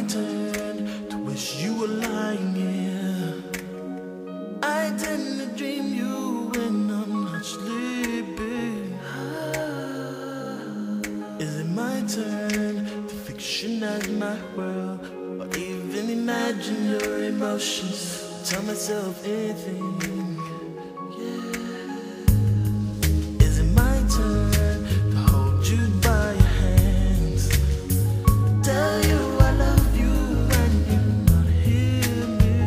turn to wish you were lying here. I tend to dream you when I'm not sleeping. Is it my turn to fictionize my world, or even imagine your emotions? Tell myself anything. Is it my turn to hold you by your hands? Tell you I love you when you not hear me.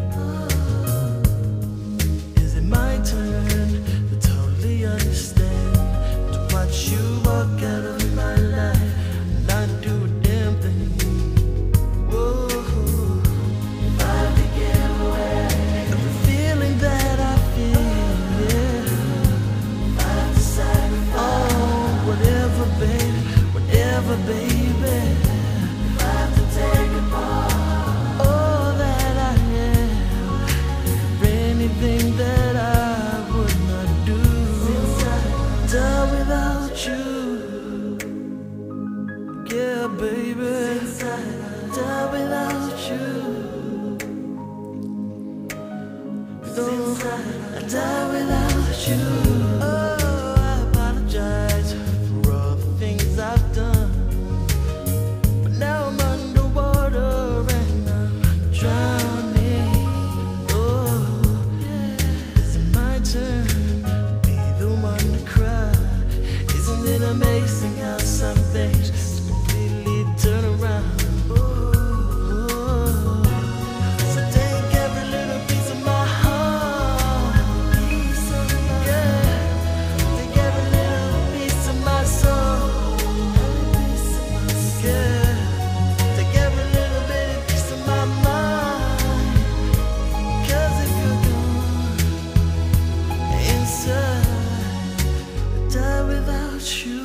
Is it my turn to totally understand, to watch you walk out of my life and not do a damn thing? Whoa. If I could get away, every feeling that I feel, yeah. If I have to sacrifice, oh, whatever, baby, whatever, baby. If I have to take apart all that I am, for anything that I would not do, die without you. Yeah, baby, die without you. No, I die without you. Oh, I apologize for all the things I've done, but now I'm underwater and I'm drowning. Oh, is it my turn to be the one to cry? Isn't it amazing how some things just completely turn around? So take every little piece of my heart, yeah. Take every little piece of my soul, yeah. Take every little bitty piece of my mind. 'Cause if you're gone inside, I die without you.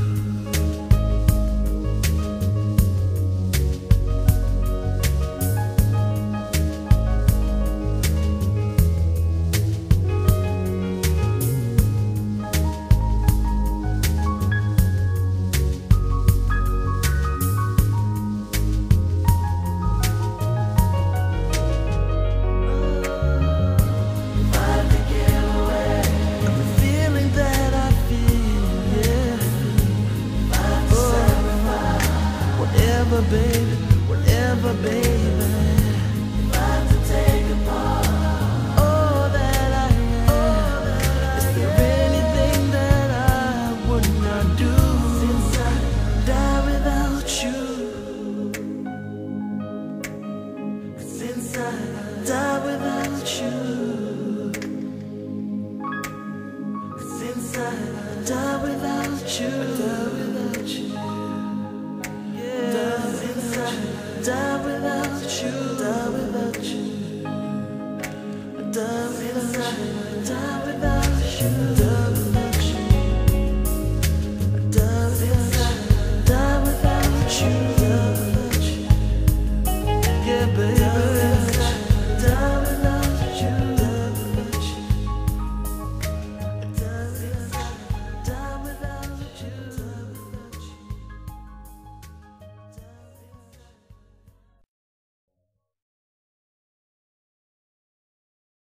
If I could get away, every feeling that I feel, yeah. If I have to sacrifice, whatever, baby, whatever, baby. If I have to take apart all that I am, is there anything that I would not do? Die without you. Die without you.